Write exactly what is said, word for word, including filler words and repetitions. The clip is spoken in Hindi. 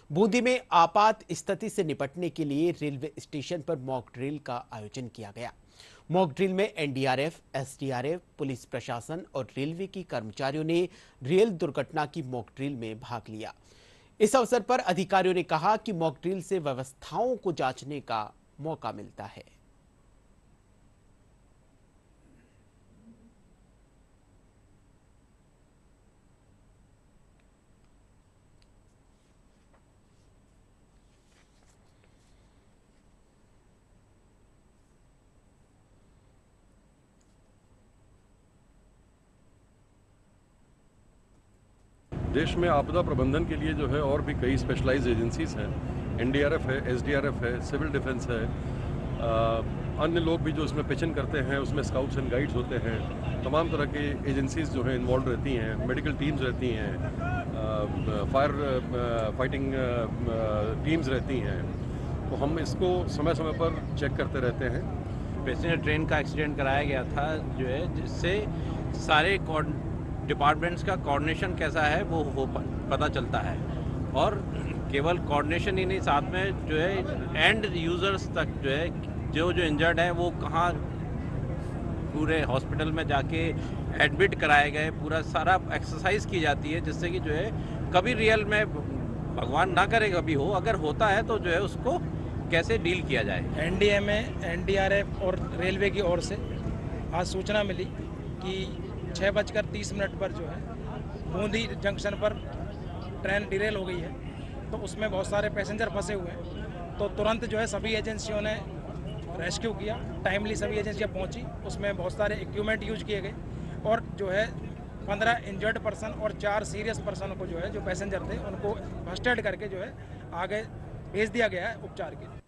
बूंदी में आपात स्थिति से निपटने के लिए रेलवे स्टेशन पर मॉक ड्रिल का आयोजन किया गया। मॉक ड्रिल में N D R F, S D R F, police प्रशासन और रेलवे की कर्मचारियों ने रेल दुर्घटना की मॉक ड्रिल में भाग लिया। इस अवसर पर अधिकारियों ने कहा कि मॉक ड्रिल से व्यवस्थाओं को जांचने का मौका मिलता है। देश में आपदा प्रबंधन के लिए जो है और भी कई स्पेशलाइज्ड एजेंसीज हैं। एन डी आर एफ है, एस डी आर एफ है, सिविल डिफेंस है, आ, अन्य लोग भी जो इसमें पिचन करते हैं, उसमें स्काउट्स एंड गाइड्स होते हैं। तमाम तरह की एजेंसीज जो हैं इन्वॉल्व रहती हैं, मेडिकल टीम्स रहती हैं, फायर फाइटिंग टीम्स रहती हैं। तो हम इसको समय समय पर चेक करते रहते हैं। पैसेंजर ट्रेन का एक्सीडेंट कराया गया था जो है, जिससे सारे डिपार्टमेंट्स का कोऑर्डिनेशन कैसा है वो हो पता चलता है। और केवल कोऑर्डिनेशन ही नहीं, साथ में जो है एंड यूज़र्स तक जो है जो जो इंजर्ड है वो कहाँ पूरे हॉस्पिटल में जाके एडमिट कराए गए, पूरा सारा एक्सरसाइज की जाती है, जिससे कि जो है कभी रियल में भगवान ना करे कभी हो, अगर होता है तो जो है उसको कैसे डील किया जाए। एन डी ए में एन डी आर एफ और रेलवे की ओर से आज सूचना मिली कि छः बजकर तीस मिनट पर जो है बूंदी जंक्शन पर ट्रेन डिरेल हो गई है। तो उसमें बहुत सारे पैसेंजर फंसे हुए हैं। तो तुरंत जो है सभी एजेंसियों ने रेस्क्यू किया, टाइमली सभी एजेंसियां पहुंची। उसमें बहुत सारे इक्विपमेंट यूज किए गए और जो है पंद्रह इंजर्ड पर्सन और चार सीरियस पर्सन को जो है जो पैसेंजर थे उनको फर्स्ट एड करके जो है आगे भेज दिया गया है उपचार के लिए।